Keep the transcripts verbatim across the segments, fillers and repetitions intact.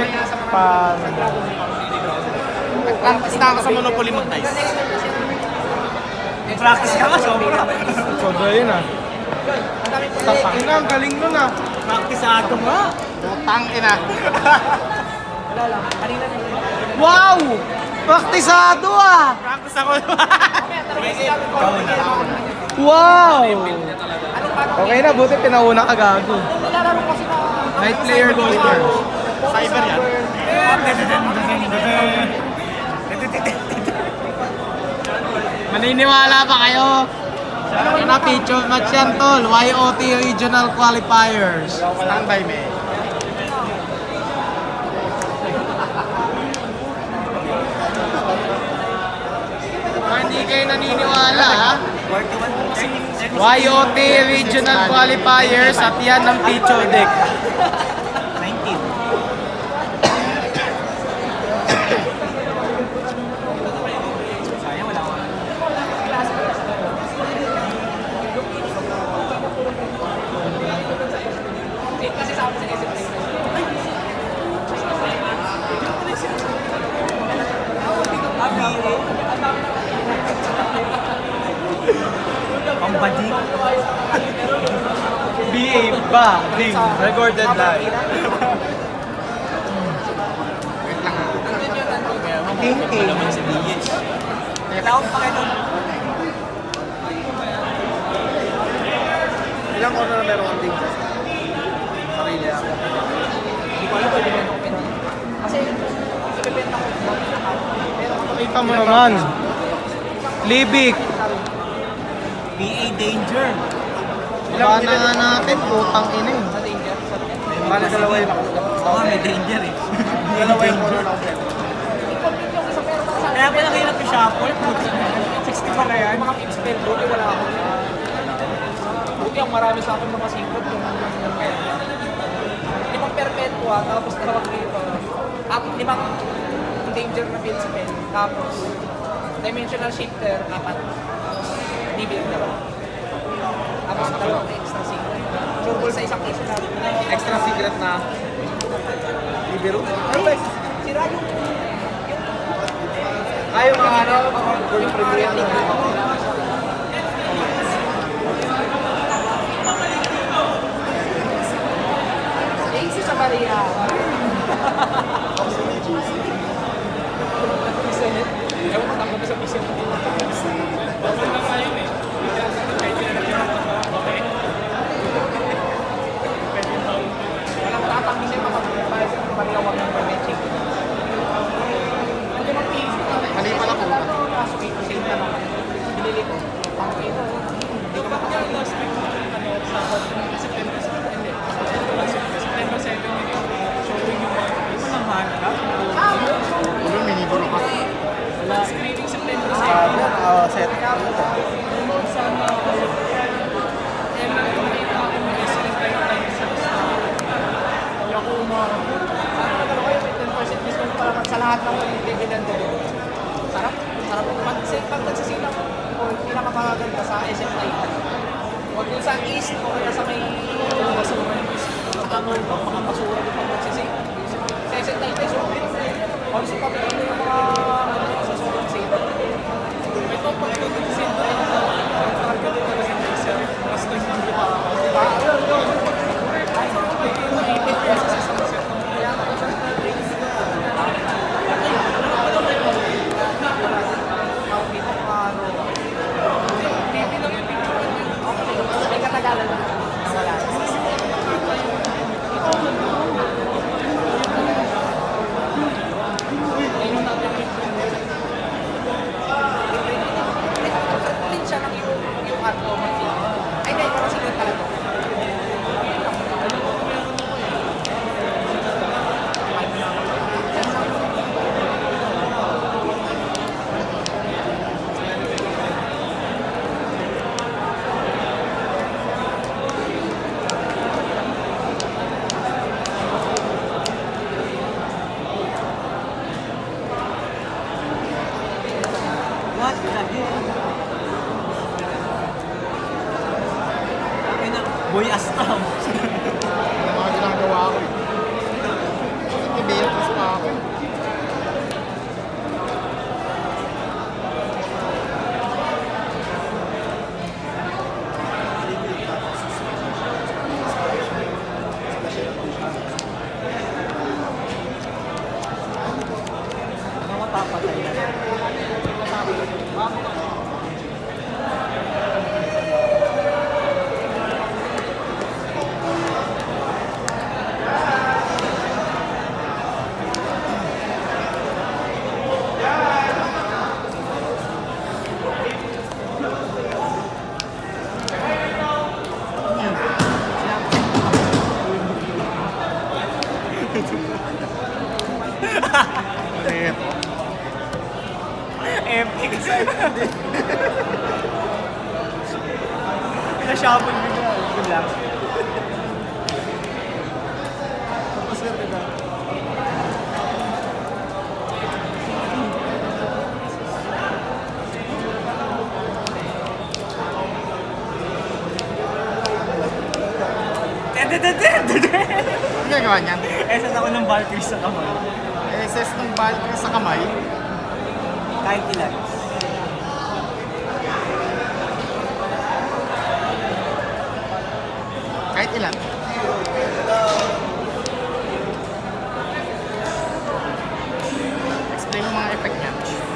bakit pa... Nag-practice na ako sa Monopoly mag-dice. Practice ka nga, sobra. Sobra yun ah. Tapang ina, ang galing nun ah. Practiceado nga. Putang ina. Wow! Praktisado ah! Practice ako. Wow! Okay na, buti pinauna ka gago. Night player golfer. Cyber yan. Maniniwala pa kayo? Yan na, picture match yan tol. Y O T Regional Qualifiers. Stand by me. Hindi kayo naniniwala ha? Y O T Regional Qualifiers at yan ang picture deck. nineteen. Pambading. B A ba? Ding. Recorded live. King King. Naman si D H. Tawag pa kayo. Ilang order na meron ang ding sa sarili ako? Hindi ko alam pwede meron ako pwede. Kasi, ibibenta ko. Kita mo naman. Libik. B A Danger. Baka na nga natin, putang ina eh. Bale, dalawa yung nakuha. Oo, may danger eh. Dalawa yung order na ako. Kaya pala kayo nag-shuffle, sixty pa na yan. Mga expel, buti wala ako. Buti ang marami sa akin mga secret. Limang perpetua, tapos dalawang dito. At limang danger na build spell. Tapos, dimensional shifter, apat. D-build na ba? Tapos dalawang extra secret. Surbol sa isang piso na. Extra secret na libero. Ay, sira yung... Ay, yung mga ano, gold premium na. Ace sa Galleria. Ewan ko takbo sa piso. Walang tatang kasi makapagpapayag sa pagkawag ng permitting. Hindi mang piso. Mali pala po. Kaso eight percent na naman. Binili ko. Ang ito. Hindi ko makakaya last week sa September seven. September seven yun. Showing yung mga piso. Ano naman? Ano, miniburo ka? Wala. Screening September Ah, seven. uh, set. Sana eh, nakita ako ng wrestling tayo tayo sa basta. Kaya ako umarap. Sana na kayo may ten percent discount para sa lahat ng dividend ko. Sarap. Sarap. Pag, pag nagsisilang o pinakamaganda sa S M I. Huwag dun sa east o kaya sa may basura. Sa tanong, mga basura dun pag nagsising. Sa S M I tayo sulit. Also, pag ito yung mga sa sobrang safe. Ito, pag ito nagsising doon, Boy Astam. Ano mga ginagawa ko eh. Ito, Ito. Epic. Pina-shuffle mo na. Good luck. Tapos na ito. Ano ginagawa niyan? S S ako ng Valkyrie sa kamay. S S ng Valkyrie sa kamay. Kahit ilan. Kahit ilan. Explain mo mga effect niya.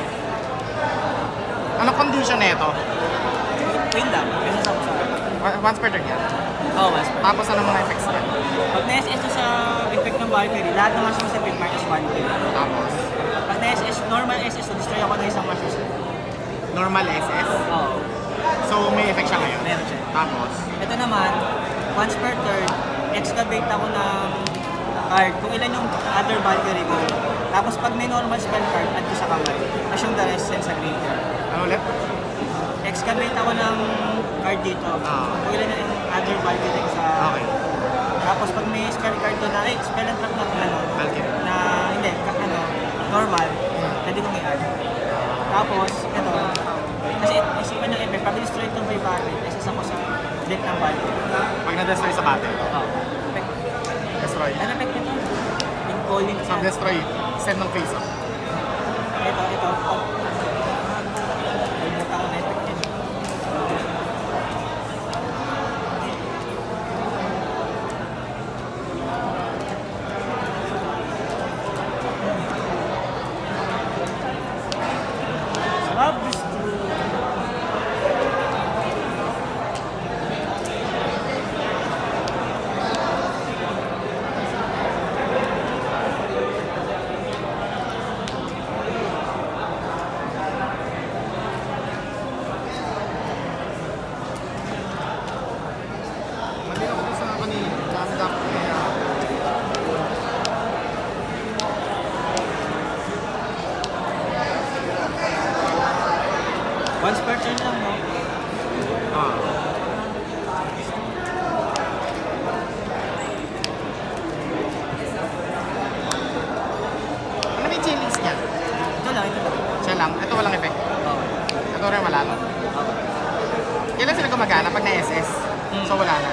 Ano condition na ito? Win lang. S S ako sa... Once per turn yan. Oo, mas. Tapos ano mga effects niya? Pag na-S S to sa effect ng Valkyrie, lahat ng machine sa effect minus one kill. Tapos, Pag na-S S, normal S S to, destroy ako ng isang machine. normal S S. Oo. So may effect siya ngayon. Meron siya. Tapos, Ito naman, once per turn, excavate ako ng card kung ilan yung other Valkyrie ko. Tapos pag may normal spell card, add ko sa kamay. Tapos yung the rest send sa graveyard. ano ulit? Excavate ako ng card dito. Ah. Kung ilan yung other Valkyrie ko sa... Okay. Tapos pag may spell card doon na, eh, spell and trap na ano, Valkyrie. na hindi, ka- ano, normal, pwede kong i-add. Tapos, ito, kasi isipan ng effect, pag destroy itong may battle, isa ako sa deck ng Valkyrie. Pag na-destroy sa battle, Oo. Effect. destroy. Ano effect nito? In calling Sa destroy, send ng face up. Ito, ito. Oh. Kalimutan ko na effect niya. Sarap, gusto. Mali ako sa kanina. Kasi dapat kaya. Once per turn lang, no? Ah. Ano may chillings niya? Ito lang, ito lang. Siya lang. Ito walang effect. Oo. Ito rin wala lang. Kailan sila gumagana? Pag na-S S. So wala na.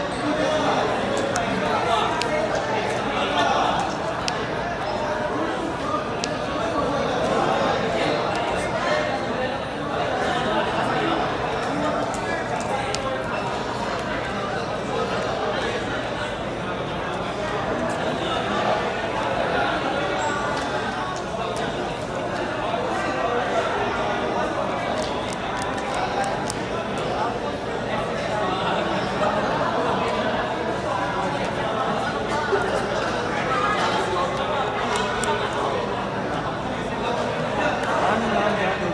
Ano na, gato.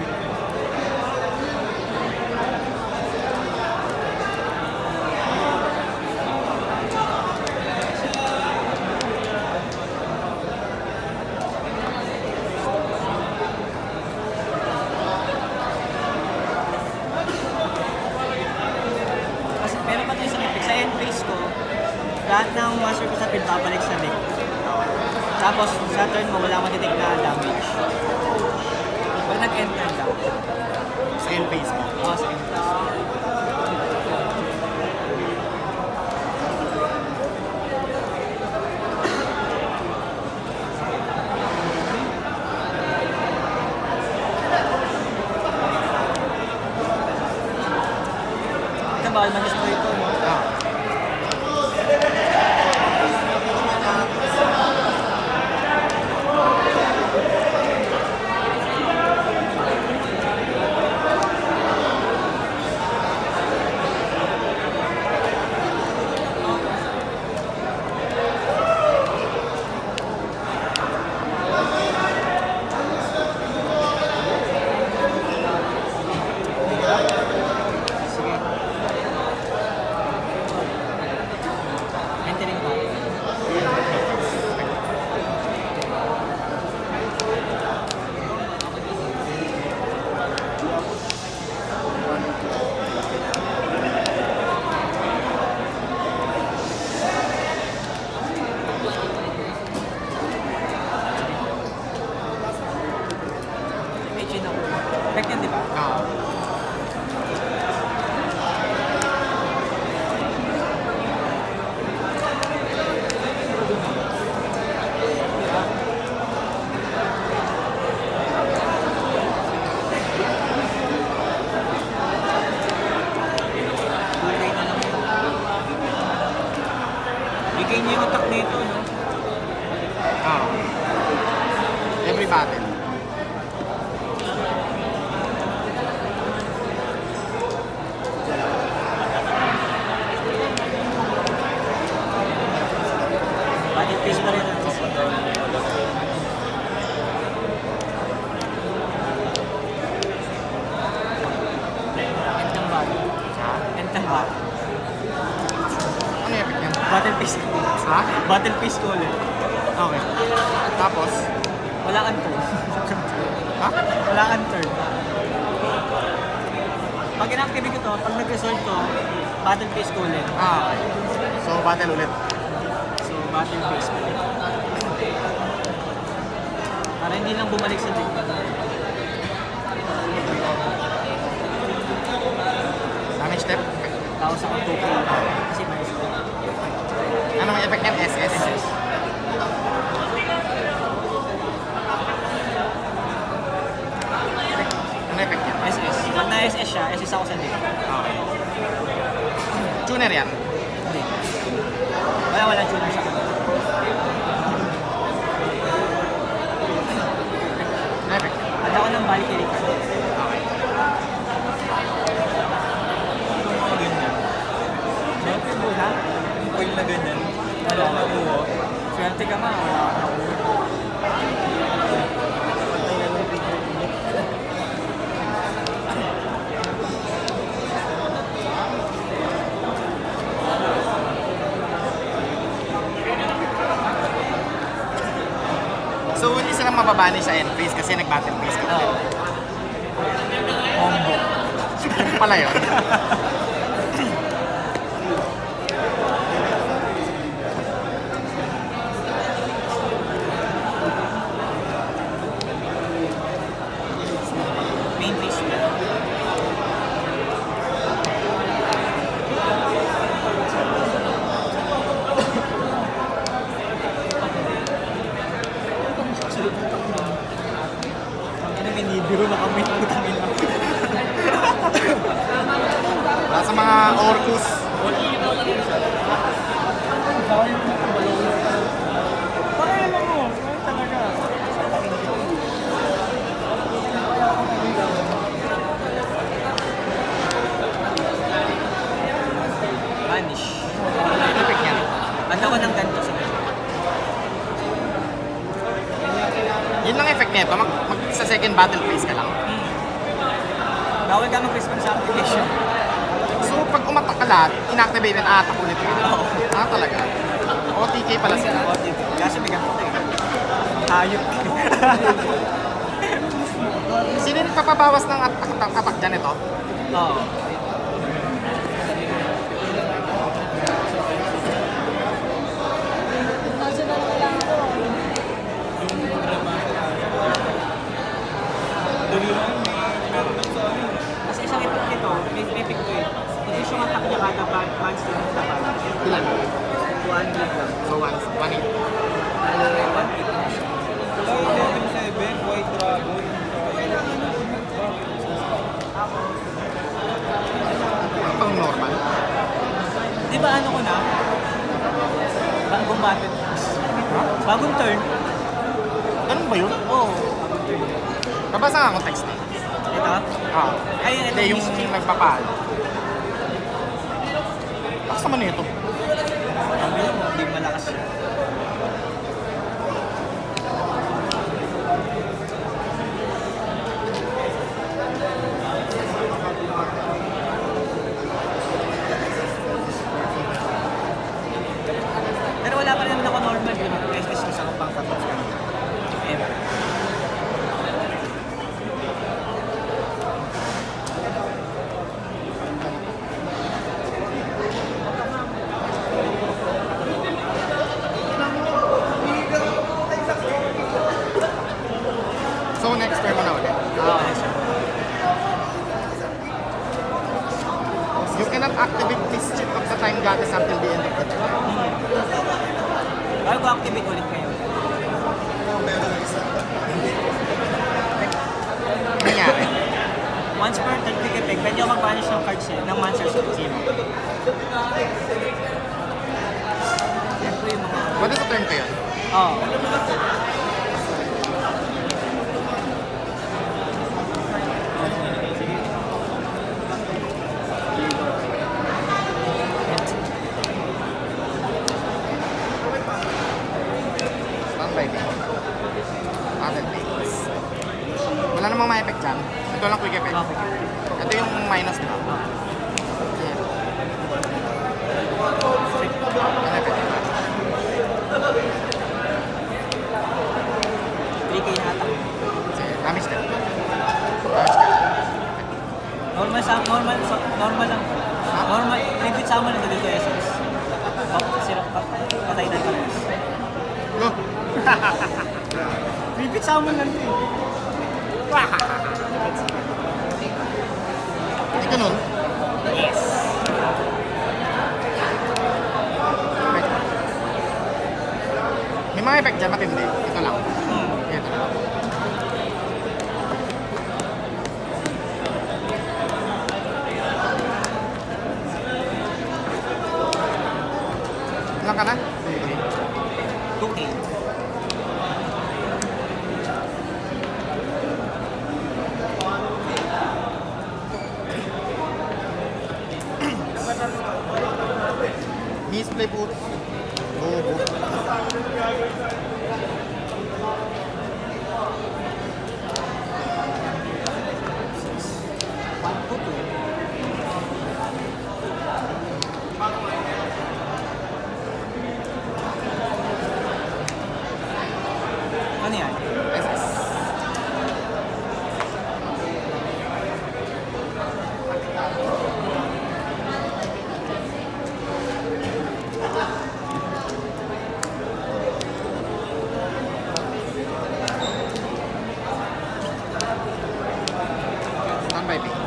Kasi meron pa ito isang effect. Sa end phase ko, lahat ng master ko sa field babalik sa deck. Tapos sa turn mo, wala akong detect na damage. Pag nag-end turn lang. Sa end phase mo. Oo, sa end phase. Ito bawal mag-destroy ito, no? Ah. battle. Battle phase pa rin. Entang battle. Entang battle. Ano yung effect niyan? Battle phase. Ha? Battle phase ko ulit. Okay. Tapos? Wala kang turn. Ha? Wala kang turn. Pag in-activate ko to, pag nag-resolve to, battle phase ko ulit. Ah, okay. So, battle ulit. So, battle phase ko ulit. Para hindi lang bumalik sa deck. Damage step. Tapos ako two K. Kasi may step. Ano may effect niyan? S S? S S. Ano effect niyan? S S. Pag na-S S siya, S S ako sa deck. Okay. Tuner yan? Hindi. Wala, wala tuner sa kanila. Ano effect niyan? At ako ng Valkyrie card. Okay. Swerte mo na? Yung coil na ganyan. Wala. Nakuha. Swerte ka ma. Wala ka nakuha. So, hindi sila mababani sa end phase kasi nag-battle phase ka. Oo. Combo. Yung pala yun. Main phase na. Ang binibiro na kami. Wala sa mga Orcus. Parang alam mo. Parang talaga. Vanish. Ano effect niyan? Banda ko ng ganito sa ganito. Yun lang effect nito. Mag, mag sa second battle phase ka lang. Bawal ka mag-response sa application. So, pag umatak ka lahat, inactivate and attack ulit ka. Ah, talaga? O T K pala sila. Kasi may ganito tayo. Hayop. Sino yung papabawas ng attack, attack, attack dyan ito? Oo. Kasi isang effect nito, may effect ko eh. Kasi yung attack niya kada monster ng tapat. Ilan? two hundred lang. So, one, one eight. Lalo na yung one eight na siya. level seven, White Dragon. Ano pang normal? Di ba ano ko na? Bagong battle. Bagong turn. Ganun ba yun? Oo. Bagong turn. Nabasa nga akong text eh. Ito? Ah. Ay, ito Hindi, yung yung nagpapalo. Lakas naman nito. Sabi mo, hindi malakas siya. Pero wala pa rin naman ako normal yun. S S ko sa kapang kapag kanina. Ever. So, next turn mo na ulit. Oo, yes sir. You cannot activate this cheat of the time goddess until the end of the turn. Bago activate ulit ngayon. Nangyari. Once per turn quick effect, pwede ako mag-banish ng cards eh, ng monsters of zero. Yan po yung mga... What is the turn ko yun? Oo. One by base. Battle base. Wala namang may effect dyan. Ito lang quick effect. Ito yung minus na. Yeah. Ano effect? three K yata. Sige, damage ka. Damage ka. Normal sa normal normal lang. Normal, tribute sa amin dito S S. Sila patay na kami. Look. Tribute sa amin lang din. Hindi ka nun? Yes. May mga effect dyan, matindi. Ito lang. Ito lang. Ilan ka na? two K. Misplay po. Bobo. Ano yan? S S. One by B.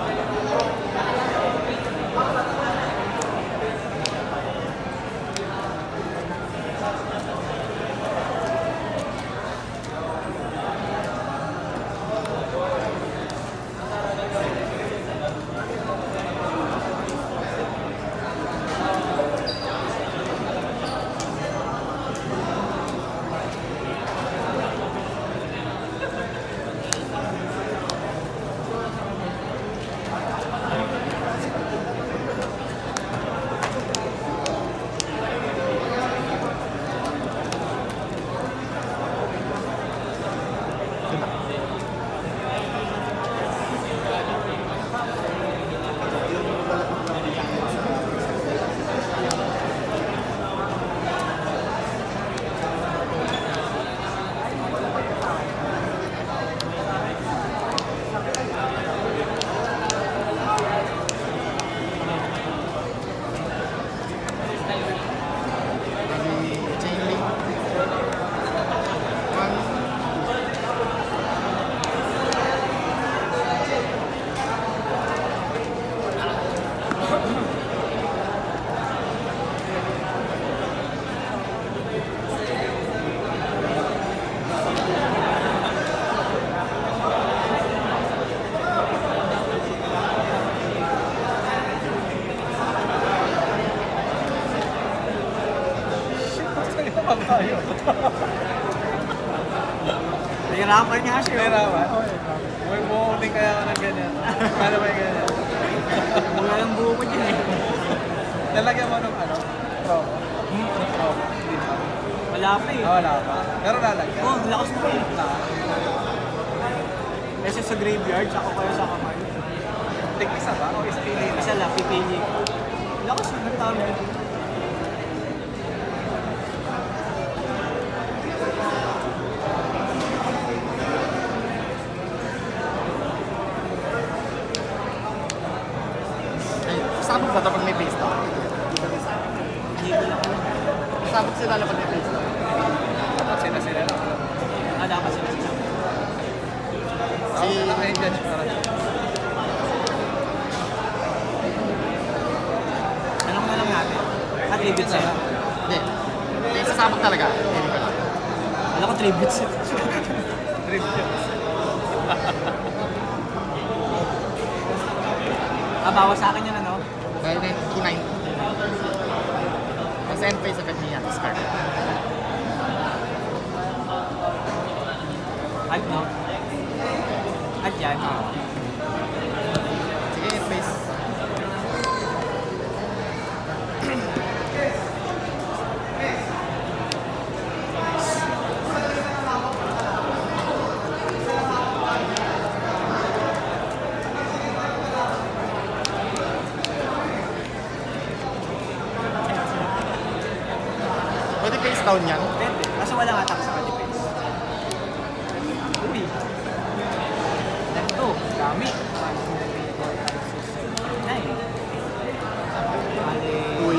Chain link. One. Nahirapan nga siya. Nahirapan? May buhok din kaya ako ng ganyan. Paano ba yung ganyan? Wala yung buho ko dyan eh. Nalagyan mo ng ano? Promo? Promo? Hindi pa. Wala pa eh. Ah, wala pa. Pero lalagyan. Oo, oh, lakas mo eh. Na. Kasi sa graveyard, ako kaya sa kamay. Tig-isa ba? O ispili na? Isa lang, pipili. Lakas mo, nagtawag dito. Ay, sabog ba ito pag may face down? Hindi ko lang alam. Sabog sila lang pag may face down. Dapat sila-sila lang. Ah, dapat sila sila. Si... Ako na kayo judge para siya. Anong na lang natin? Ah, tribute sa'yo. Hindi. Hindi, sasabog talaga. Hindi ko lang. Alam ko tribute sa'yo. Tribute. Ah, bawas sa akin yan ano? Dahil na yung key nine. Kasi end phase effect niya. Discard. Ad no? Ad yan. Sige, end phase. down yan. Pwede. Kaso walang attack sa defense. Uy. Ito. Dami. Nine. Uy.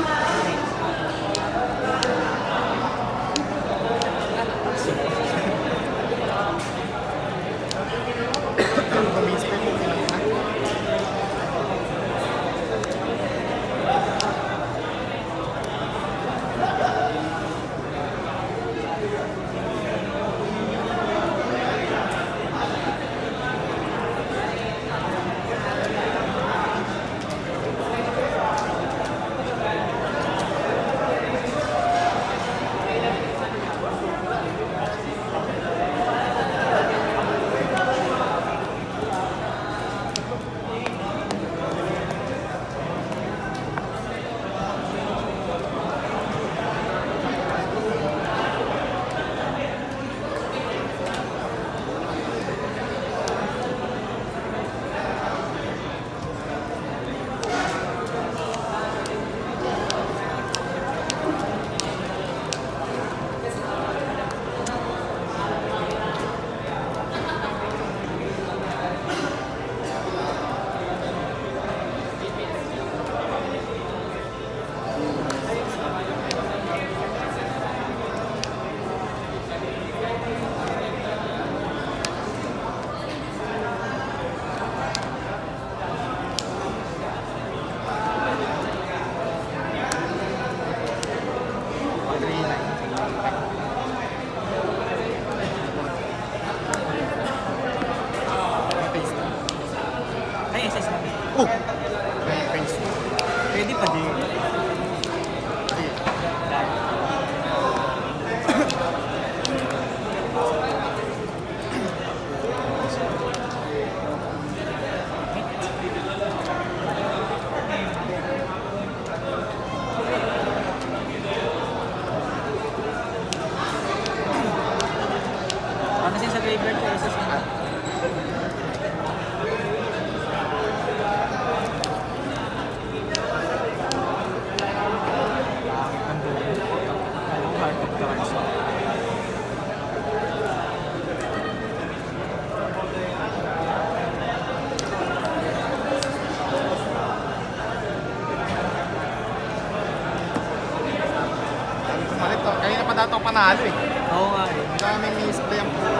Oh! Pwede pa din. Ano siya sa graveyard ko? Isa siya. Kanina pa dato panalo eh. Oo nga eh. Ang daming misplay ang puto.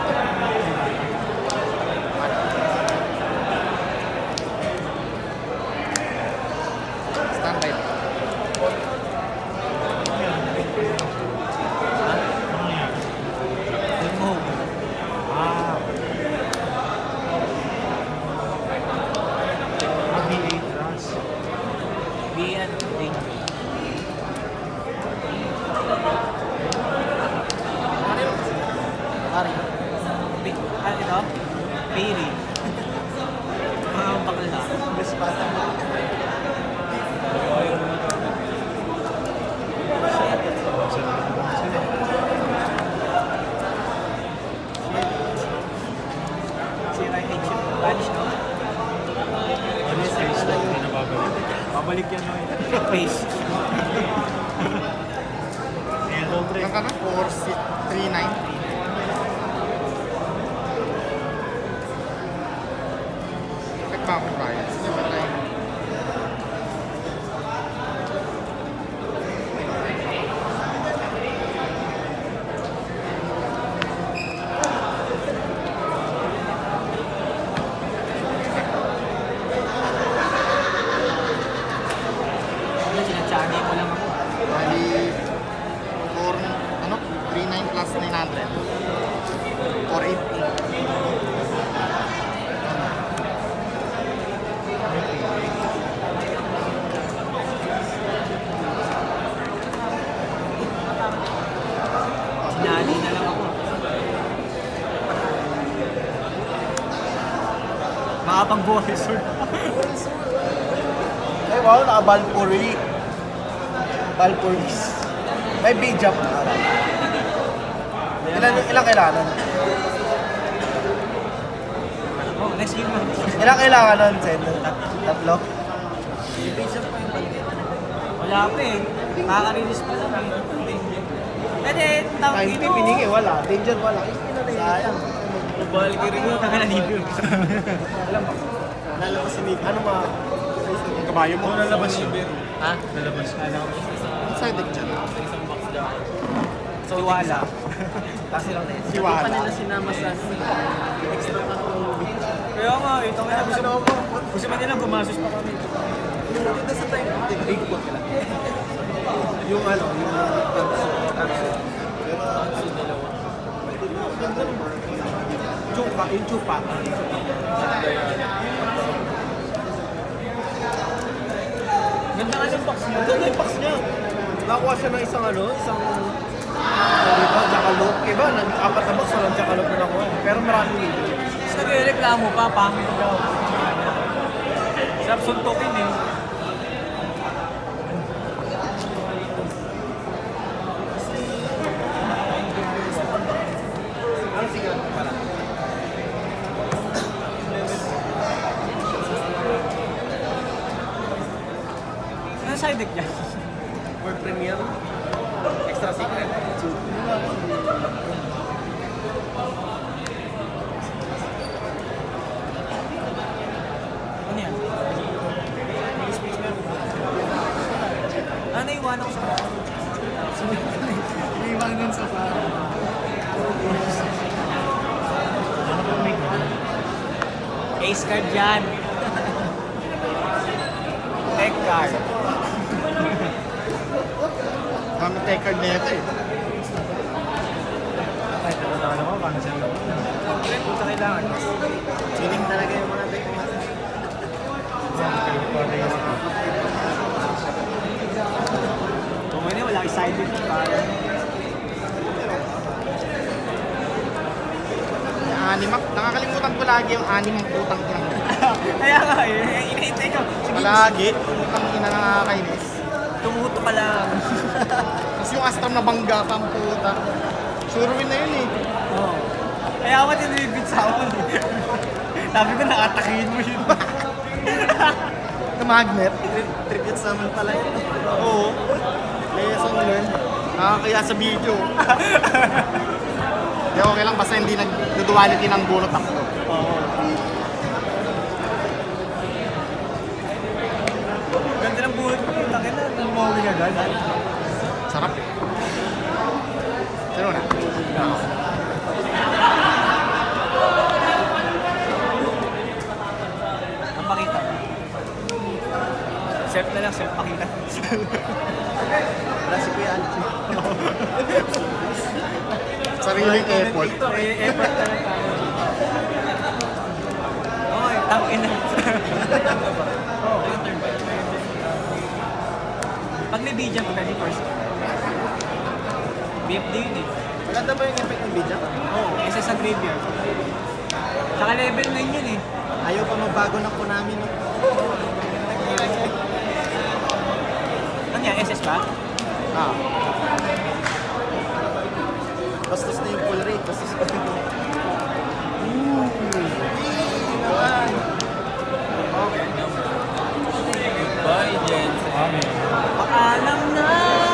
Standby. Remove. Ah. B eight runs. B and eight. Ari. Ah, ito? Pili. Mga bakal na. Mas bata mo. Sira yung headship. Vanish, no? Vanish, face lang yung pinababalik. Babalik yan, no? Face. Ilan ka na? four three nine. Ba akong riot? Hindi ba tayo? Ano, sinachani mo lang ako. Bali, four, ano? three nine plus nine hundred. four eight. Sinali na lang ako. Makapag-body sword. Ay wow, naka-Valkyrie. Valkyries. May big jump na. Ilan, ilang kailangan? Oh, next game man. Ilang kailangan nun, Sen? Tatlo? Wala pa eh. Nakaka-release pa lang eh. Pwede, tawag Time dito. to piningi, wala. Danger, wala. Sayang. Valkyrie mo, taga na libre. Alam mo, lalabas si Nick. Ano ma? Ang kabayo mo. Lalabas yun. Ha? Lalabas. Ang side deck dyan. So, wala. Kasi lang tayo. Si Wala. Pa nila sinama sa extra pa ng movie. Kaya nga, ito kaya gusto mo. Gusto pa nila gumasos pa kami. Ito sa time, big book ka lang. Yung ano, yung tanso. Tanso. Chupa, yung chupa. Ganda nga yung box niya. Ganda yung box niya. Nakuha siya ng isang ano, isang ano diba, jackalope. Iba, nag-apat na box, walang jackalope na nakuha. Pero maraming nito. Tapos nag-reklamo pa, pangit daw. Sarap suntukin eh. Ano sigaw pala? Ano side deck niya? World Premiere. Extra secret. Ano yan? Ano naiwanan ko sa baka? Iiwanan sa parang. Ace card yan. Tech card. Kami take card na ito eh. Ay, ito na naman. Paano siya naman? Kung sa kailangan. Feeling talaga yung mga deck. Kung ano, wala kang side deck. Anim, nakakalimutan ko lagi yung anim ang putang ina. Kaya nga eh, inaintay ko. Sige, Palagi, putang ina nakakainis. tumuto ka lang. Tapos yung Astram na bangga pa ang puta. Sure win na yun eh. Oo. Kaya ako tinibid sa akin eh. Sabi ko nakatakihin mo yun. Na magnet. Tribute sa amin pala yun. Oo. Lesson learned. Nakakaya sa video. Di okay lang basta hindi nag-duality ng bunot ako. Oo. Ganda ng buhay ko. Takin na, namawin agad. Sarap eh. Sino na? Ang pakita. Self na lang, self pakita. Wala si Kuya Alex. Sariling effort. Eh, effort na lang tayo. Okay, tangin na. Pag may B J M, pag first. B F D yun eh. Maganda ba yung effect ng video? Oo, oh, isa sa graveyard. Saka level nine yun eh. Ayaw pa magbago ng Konami no? Ano yan, S S ba? Ah. Bastos na yung full rate. Bastos na yung full rate. Bye, Jens. Paalam na!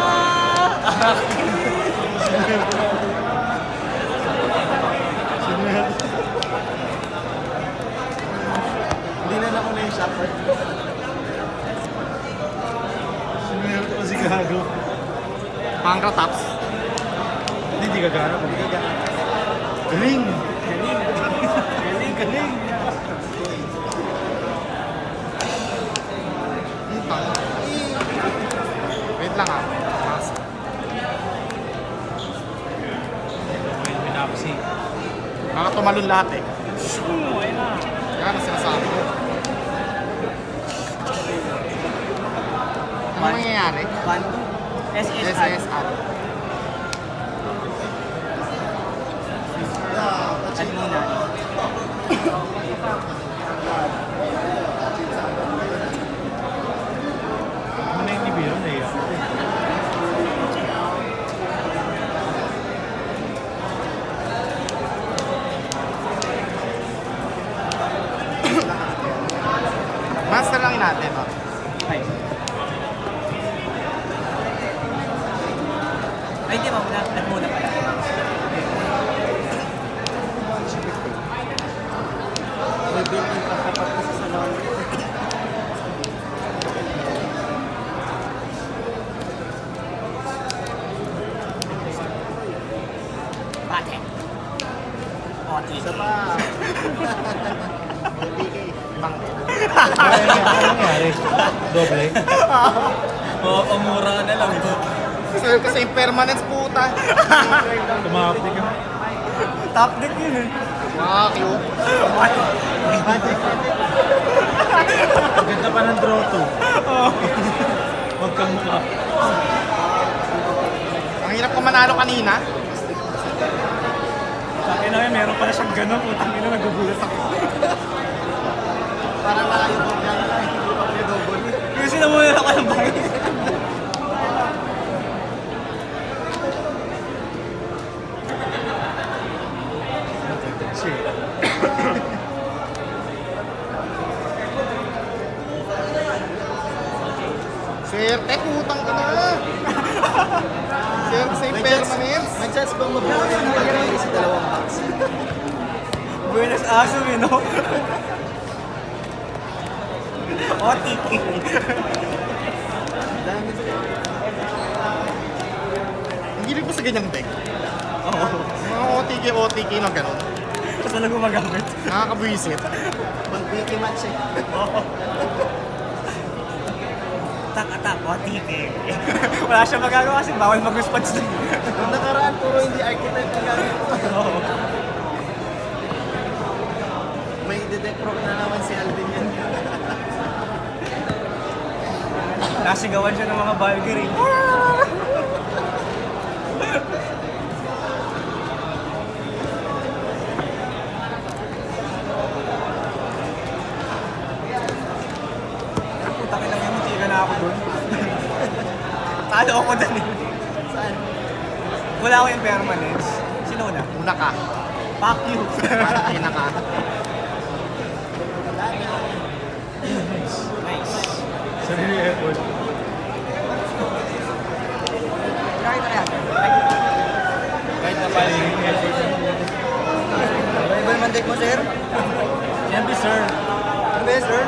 Hindi na na ko na yung shopper. Sinunod ko si Gago. Pangka tops. Hindi, di gagana. Hindi gagana. Galing! Galing! Galing, galing! Wait lang ah. Mas. Pinapsi. Baka tumalon lahat eh. Shoo! Ayun na! Kaya na sinasabi ko. Ano mangyayari? One, two. S S S R. S R. At muna. Ano yung nibiro na yun? Master lang natin, oh. Five. Ay, di ba? Wala. Pate. Pate. Isa pa. O T K. Ibang. Ano nangyari? Doble? Oo, pamura ka na lang. Kasi kasi yung permanence puta. Tumapit ka. Top deck yun eh. Ah, cute. Ganda pa ng draw to. Huwag kang mukha. Ang hirap ko manalo kanina. Sa akin na yun, meron pala siyang gano'n. Putang ina, nagugulat ako. Parang wala yung double na lang. Hindi pa may double. Kasi namunan ako ng bahay. Swerte, putang ka na. Swerte sa yung permanence. May chance bang mabuhay ng Valkyrie sa dalawang box? Buenas aso eh, no? O T K. Ang hilig ko sa ganyang deck. Oo. Mga O T K, O T K na gano'n. Tapos na gumagamit. Nakakabwisit. Pag-wiki match eh. Attack-attack, O T K. Wala siya magagawa kasi bawal mag-response dun. Nung nakaraan, puro hindi archetype ang gamit ko. Oo. May ide-deck proc na naman si Alvin yan. Nasigawan siya ng mga Valkyrie. Putang ina yung muntika na ako dun. Talo ako dun eh. Saan? Wala ako yung permanence. Sino na? Una ka. Fuck you. Para ina ka. Nice. Sarili effort. Kahit na yan. Kahit na pala. Ano ba naman deck mo, sir? Yan be sir. Ano ba, sir?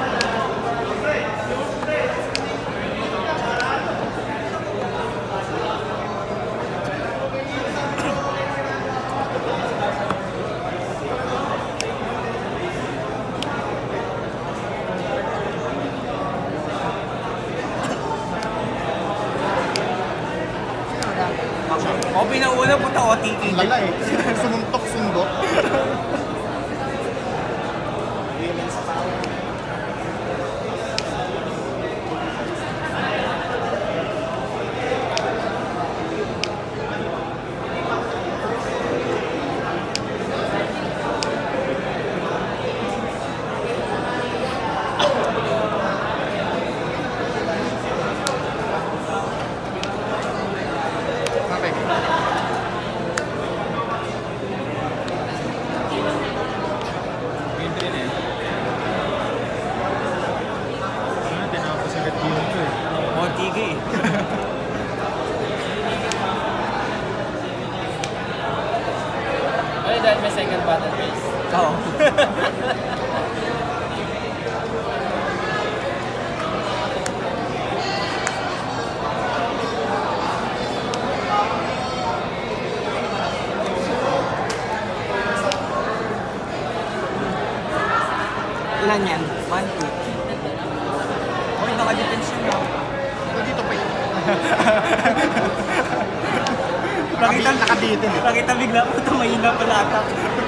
O pinauna punta O T K. Lala eh. Sumuntok, sundot. Okay. Tinapos agad yun ko eh. O T K. Ay, dahil may second battle base. Oo. Ilan yan? One, two. Uy, naka-detention na. Dito pa yun. Nakita, Nakabitin eh. nakita bigla po ito, mahina pala attack.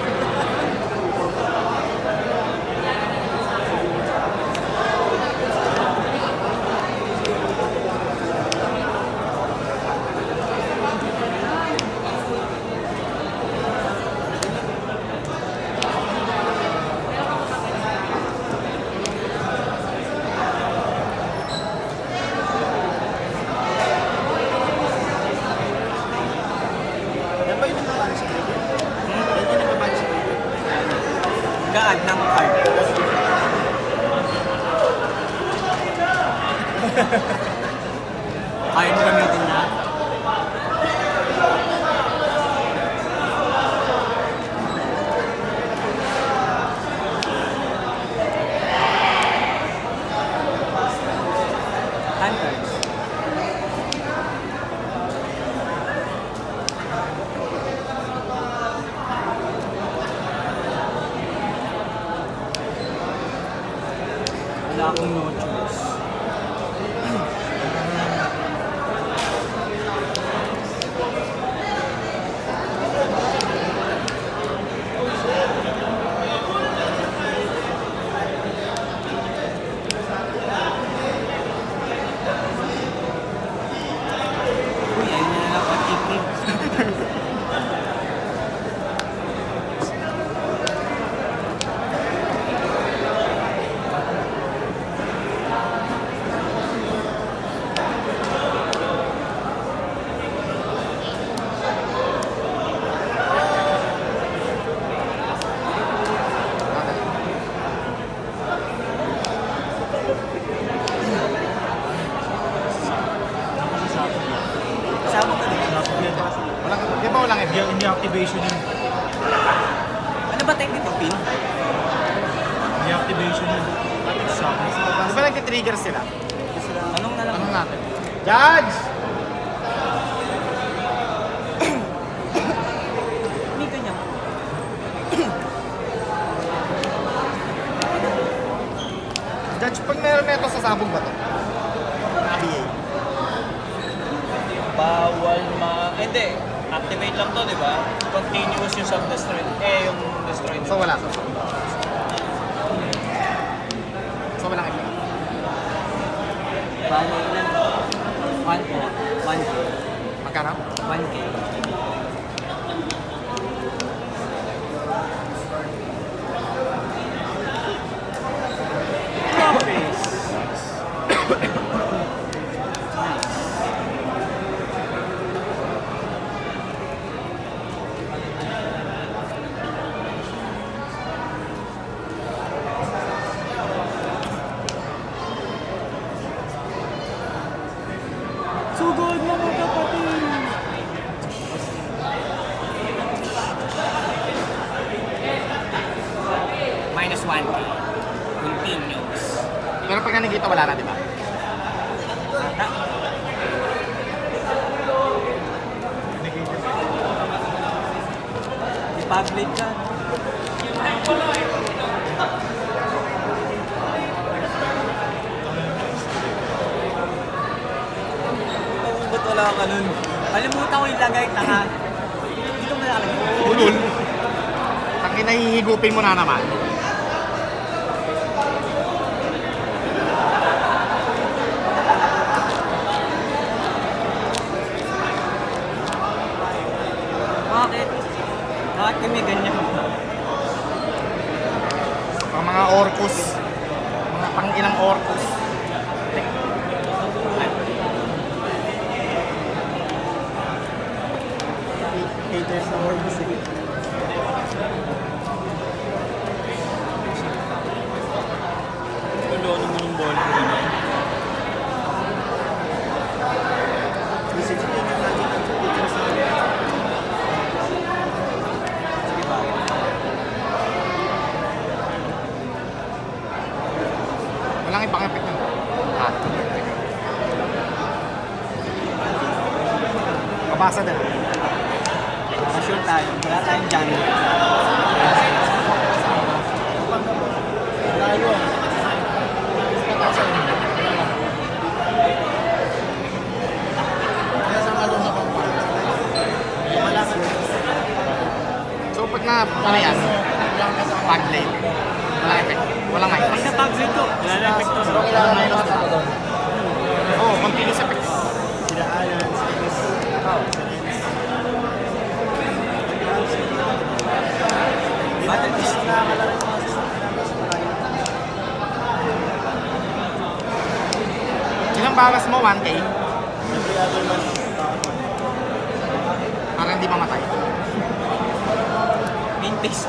Yan ba yung nagbaban siya? Yan yung nagbaban siya? Gaan ng card. Ayaw mo gamitin na? Hand cards. akong no choice. Uy, ayun na lang pag-ikip. Kasama ka din. Walang, di ba walang Hindi, hindi activation yun. Ano ba technique of pin? Hindi activation yun. Sa akin. Di ba nag-trigger sila? Anong na lang? Anong natin? Judge! Hindi ganyan. Judge, pag meron neto sa sabog ba to? B A. Bawal ma... Eh, hindi. Activate lang to, di ba? Continuous yung sub-destroy. Eh, yung destroy. So wala to. So walang effect. Bale, ilan? one K. one K. Magkano? one K. Sugod na mga kapatid! Minus one K. Continuous. Pero pag nanigita wala na, di ba? Ata. I-public ka. Ba't wala ka nun? Kalimutan ko ilagay tanga. Dito mo nakalagay. Ulul. Tangin na hihigupin mo na naman. Bakit? Bakit kami ganyan? Mga mga orcus. Mga panginang orcus. Haters na word kasi. Tulono mo yung ball ko na. Visit ko yung natin ang haters na word. Sige ba? Walang ibang effect nun. Ah. Kabasa din. Sure tayo. Wala tayong jungle. Tayo ah. So pag na, ano yan? Pag late. Walang effect. Walang Pag minus. na-pag ko, wala na effect to. Pero kailangan minus na ako doon. Oo, oh, continuous effect. Sila Alan, sila Battle Beast. Ilang bawas mo? one K? Para hindi mamatay. Main pace.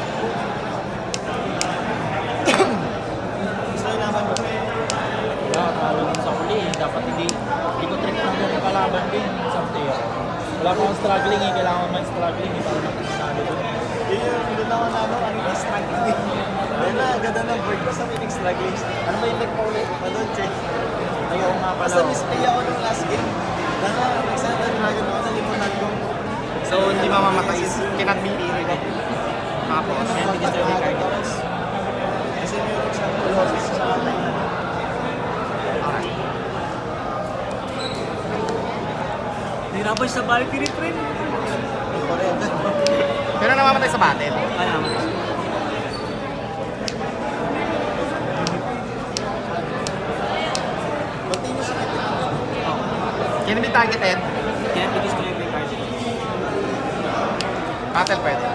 Gusto nyo naman mo. Kaya, talo din sa huli. Dapat hindi. Hindi ko trick lang yung kalaban din. Something. Wala pa akong struggling eh. Kailangan man struggling eh. Para magkasinalo doon. Yun yung binutawan namin, ano yung struggling. Ayun na, ganda ng board ko sa minig struggling. Ano ba yung deck pa ulit? Madon, check. Ayaw nga pala. Basta misplay ako ng last game. Dahil nag-Santa Dragon ako, nalimutan ko. So hindi mamamatay. Cannot be irritated. Tapos, Ano, hindi destroy the card. Kasi meron siyang closes sa akin. Ginabay sa Valkyrie, friend. Pero namamatay sa battle. Ano naman? Can be targeted. Kaya i-destroy yung card. Battle pwede.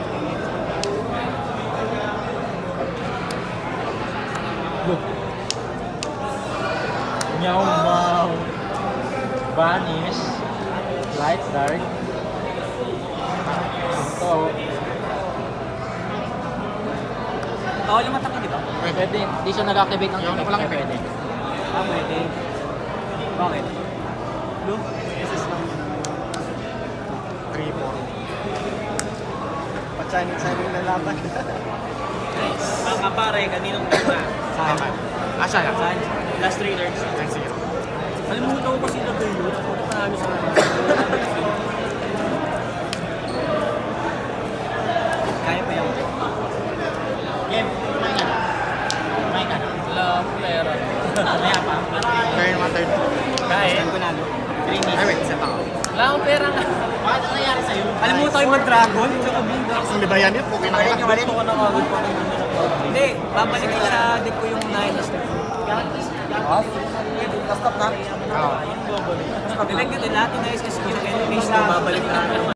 Meow Meow. Vanish. Light Dark. Ito. Bawal yung mataki, di ba? Pwede. Di siya nag-activate ng Yung effect. walang Pwede. Ah, pwede. Bakit? Blue? three, four. Pachanin-chanin na laban. Nice. Ang kapare, kaninong ganda? Tama. Ah, siya lang. Saan? Last three turns. Thanks, zero. Alimutan ko kasi na kayo. Ako panalo sa mga. Kaya pa yung Game. Kumain ka na. Kumain ka na. Wala player. Maya pa. Turn one, turn two. Kaya. Saan ko nalo? Three Ay, minutes. wait, set ako. Wala akong pera nga. Bakit ang nangyari sa'yo? Alimutan ko yung mag-dragon. Tsaka blinda. Kung di ba yan yun, okay na kaya. Gusto ko na kagad pa rin. Hindi, babalik ko sa deck ko yung nine na step. Off? Stop na? Oo. Nilagyan din lahat yung na-S S Q sa enemies na babalik na.